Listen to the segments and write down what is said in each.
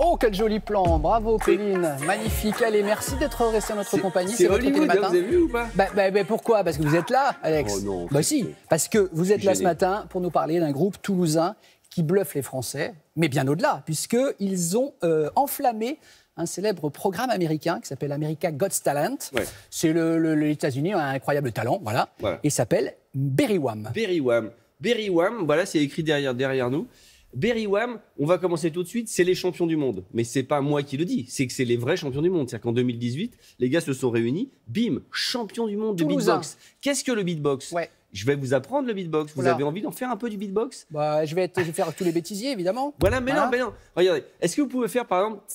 Oh, quel joli plan. Bravo, Colline. Magnifique. Allez, merci d'être resté à notre compagnie. C'est votre Hollywood, télématin. vous avez vu ou pas? Pourquoi? Parce que vous êtes là, Alex. Oh non. Bah si, parce que vous êtes là ce Gêné. matin pour nous parler d'un groupe toulousain qui bluffe les Français, mais bien au-delà, puisqu'ils ont enflammé un célèbre programme américain qui s'appelle America Got Talent. Ouais. C'est les États-Unis ont un incroyable talent, voilà. Voilà. Et s'appelle Berry Wham. Berry Wham. Berry Wham, voilà, c'est écrit derrière nous. Berry Wham, on va commencer tout de suite, c'est les champions du monde. Mais c'est pas moi qui le dis, c'est que c'est les vrais champions du monde. C'est-à-dire qu'en 2018, les gars se sont réunis, bim, champion du monde de Toulousain. beatbox. Qu'est-ce que le beatbox? Ouais. Je vais vous apprendre le beatbox. Vous Oula. avez envie d'en faire un peu du beatbox? Bah, je vais faire tous les bêtisiers, évidemment. Voilà, mais Voilà. non. Regardez, est-ce que vous pouvez faire par exemple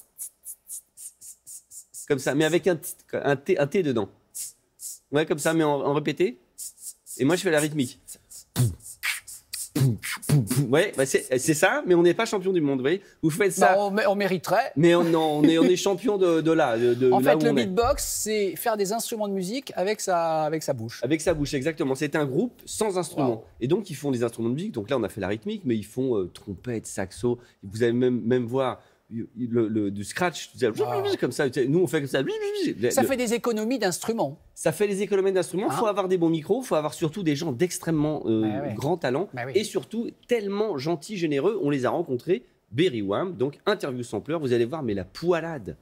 comme ça, mais avec un T dedans? Ouais, comme ça, mais en répété. Et moi, je fais la rythmique. Ouais, bah c'est ça, mais on n'est pas champion du monde, vous voyez. Vous faites ça, Bah, on mériterait. mais on est champion de là, de En là fait, où le on est. beatbox, c'est faire des instruments de musique avec sa bouche. Avec sa bouche, exactement. C'est un groupe sans instruments. Wow. Et donc, ils font des instruments de musique. Donc là, on a fait la rythmique, mais ils font trompette, saxo. Vous allez même voir du scratch. Wow. Comme ça. Nous, on fait comme ça. Ça fait des économies d'instruments. Ça fait les économies d'instruments. Il faut avoir des bons micros. Il faut avoir surtout des gens d'extrêmement Ouais. grand talent. Bah oui. Et surtout, tellement gentils, généreux. On les a rencontrés. Berry Wham, donc interview sampler. Vous allez voir, mais la poilade.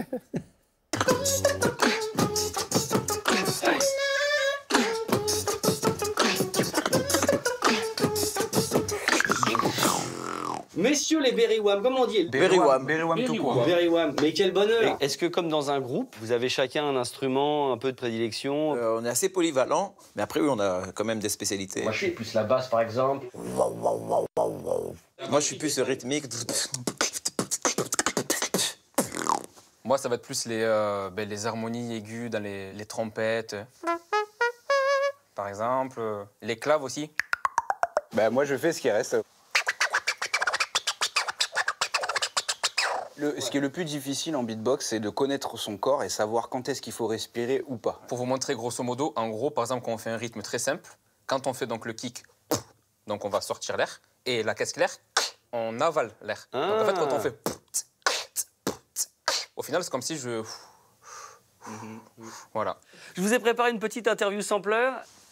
Messieurs les Berry Wham, comment on dit? Berry Wham tout court. Berry Wham, mais quel bonheur! Est-ce que comme dans un groupe, vous avez chacun un instrument, un peu de prédilection? On est assez polyvalent, mais après oui, on a quand même des spécialités. Moi, je suis plus la basse, par exemple. Moi, je suis plus rythmique. Moi, ça va être plus les harmonies aiguës dans les trompettes, par exemple. Les claves aussi. Ben, moi, je fais ce qui reste. Ce qui est le plus difficile en beatbox, c'est de connaître son corps et savoir quand est-ce qu'il faut respirer ou pas. Pour vous montrer grosso modo, en gros, par exemple, quand on fait un rythme très simple, quand on fait donc le kick, donc on va sortir l'air, et la caisse claire, on avale l'air. Donc en fait, quand on fait... Au final, c'est comme si je... Voilà. Je vous ai préparé une petite interview sampler.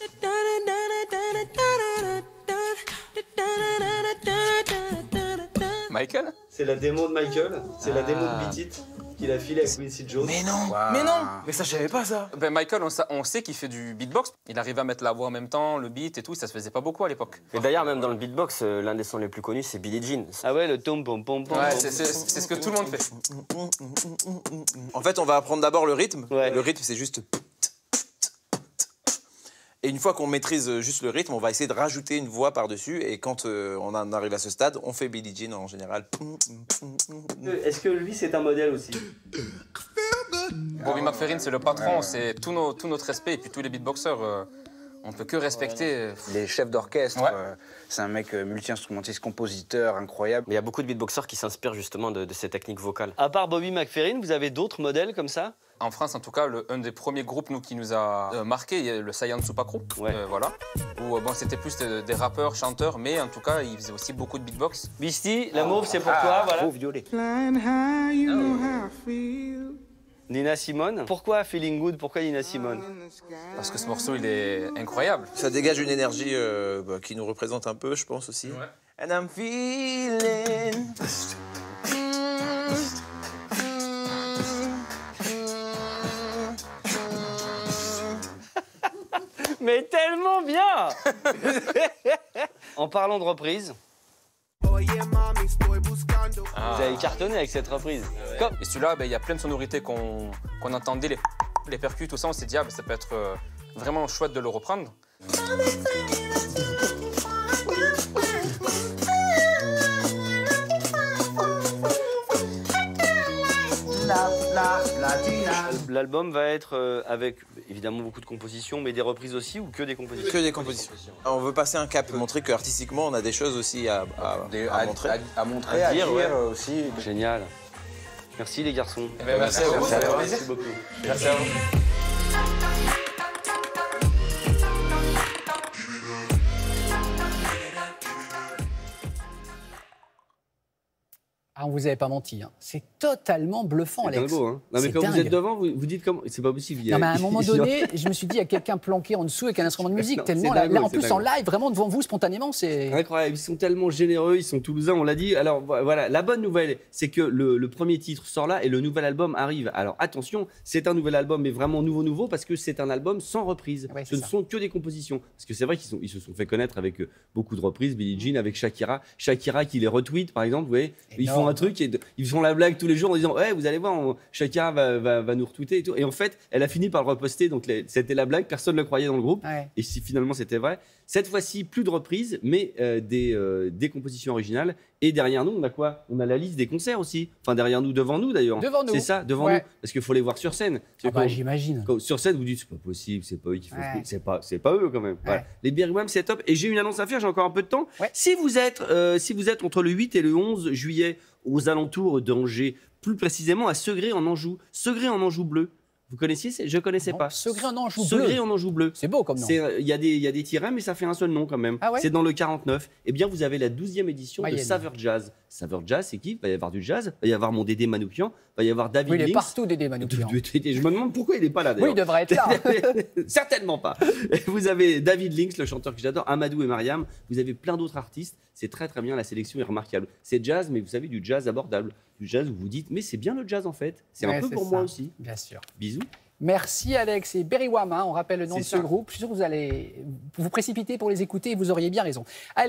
Michael? C'est la démo de Michael, c'est la démo de Beat It qu'il a filé avec Quincy Jones. Mais non, Mais non! mais ça, je savais pas ça. Ben Michael, on sait qu'il fait du beatbox. Il arrive à mettre la voix en même temps, le beat et tout, ça se faisait pas beaucoup à l'époque. Et d'ailleurs, même dans le beatbox, l'un des sons les plus connus, c'est Billie Jean. Ah ouais, le tom pom pom pom. Ouais, c'est ce que tout le monde fait. En fait, on va apprendre d'abord le rythme. Ouais. Le rythme, c'est juste... Et une fois qu'on maîtrise juste le rythme, on va essayer de rajouter une voix par-dessus. Et quand on en arrive à ce stade, on fait Billie Jean en général. Est-ce que lui, c'est un modèle aussi? Bobby McFerrin, c'est le patron, c'est tout notre respect. Et puis tous les beatboxers, on peut que respecter. Les chefs d'orchestre, Ouais. c'est un mec multi-instrumentiste, compositeur, incroyable. Mais il y a beaucoup de beatboxers qui s'inspirent justement de ces techniques vocales. À part Bobby McFerrin, vous avez d'autres modèles comme ça? En France, en tout cas, un des premiers groupes qui nous a marqué, il y a le Saiyan Supa Crew, Ouais. voilà. Où bon, c'était plus des rappeurs, chanteurs, mais en tout cas, ils faisaient aussi beaucoup de beatbox. Beastie, la mauve, c'est pour toi, voilà. Faux violet. Nina Simone. Pourquoi Feeling Good? Pourquoi Nina Simone? Parce que ce morceau, il est incroyable. Ça dégage une énergie qui nous représente un peu, je pense aussi. And I'm feeling... Mais tellement bien. En parlant de reprise, vous avez cartonné avec cette reprise. Comme... Et celui-là, il y a plein de sonorités qu'on entendait, les percus, tout ça, on s'est dit, ça peut être vraiment chouette de le reprendre. L'album va être avec évidemment beaucoup de compositions, mais des reprises aussi ou que des compositions? Que des compositions. On veut passer un cap, montrer qu'artistiquement, on a des choses aussi à montrer. À montrer, À à dire, dire, ouais. aussi. Génial. Merci les garçons. Merci à vous. Merci beaucoup. Merci à vous. Ah, on vous avait pas menti. Hein. C'est totalement bluffant, C'est Alex. dingo, hein. Non, mais C'est quand vous dingue. êtes devant, vous dites comment. C'est pas possible. Non, mais à un moment donné, je me suis dit, il y a quelqu'un planqué en dessous avec un instrument de musique. Non, Tellement, c'est dingo, là, en c'est plus, en dingo. live, vraiment devant vous, spontanément, c'est. Incroyable, ils sont tellement généreux, ils sont toulousains, on l'a dit. Alors voilà, la bonne nouvelle, c'est que le premier titre sort là et le nouvel album arrive. Alors attention, c'est un nouvel album, mais vraiment nouveau, parce que c'est un album sans reprise. Ouais, Ce c'est ne ça. sont que des compositions. Parce que c'est vrai ils se sont fait connaître avec beaucoup de reprises, Billie Jean, avec Shakira. Shakira qui les retweet, par exemple, vous voyez, ils font Énorme. un truc, et ils font la blague tous les jours en disant ouais, vous allez voir, Shakira va nous retweeter et tout. Et en fait, elle a fini par le reposter, donc c'était la blague, personne ne le croyait dans le groupe. Ouais. Et si finalement c'était vrai, cette fois-ci, plus de reprises, mais des compositions originales. Et derrière nous, on a quoi? On a la liste des concerts aussi. Enfin, derrière nous, devant nous d'ailleurs. Devant nous. C'est ça, devant Ouais. nous. Parce qu'il faut les voir sur scène. Parce Ah que bah, quand- j'imagine. sur scène, vous dites, c'est pas possible, c'est pas eux qui font Ouais. ce truc. C'est pas eux quand même. Voilà. Les Berry Wham, c'est top. Et j'ai une annonce à faire, j'ai encore un peu de temps. Ouais. Si vous êtes entre le 8 et le 11 juillet aux alentours d'Angers, plus précisément à Segré en Anjou, Segré en Anjou bleu, vous connaissiez? Je connaissais Non, pas. Segré en Anjou Segré bleu. en Anjou bleu. C'est beau comme nom. Il y a des tirains, mais ça fait un seul nom quand même. Ah ouais C'est dans le 49. Eh bien, vous avez la 12e édition de Mayenne. Saveur Jazz. Saveur Jazz, c'est qui? Il va y avoir du jazz, il va y avoir mon Dédé Manoukian, il va y avoir David Oui, il est Lynx. partout, Dédé Manoukian. Je me demande pourquoi il n'est pas là Oui, d'ailleurs. il devrait être là. Certainement pas. Vous avez David Lynx, le chanteur que j'adore, Amadou et Mariam. Vous avez plein d'autres artistes. C'est très très bien, la sélection est remarquable. C'est jazz, mais vous savez, du jazz abordable. Du jazz où vous dites, mais c'est bien le jazz en fait. C'est Ouais, un peu pour ça. moi aussi. Bien sûr. Bisous. Merci Alex et Berry Wham, hein, on rappelle le nom C'est de ce ça. groupe. Je suis sûr que vous allez vous précipiter pour les écouter et vous auriez bien raison. Allez,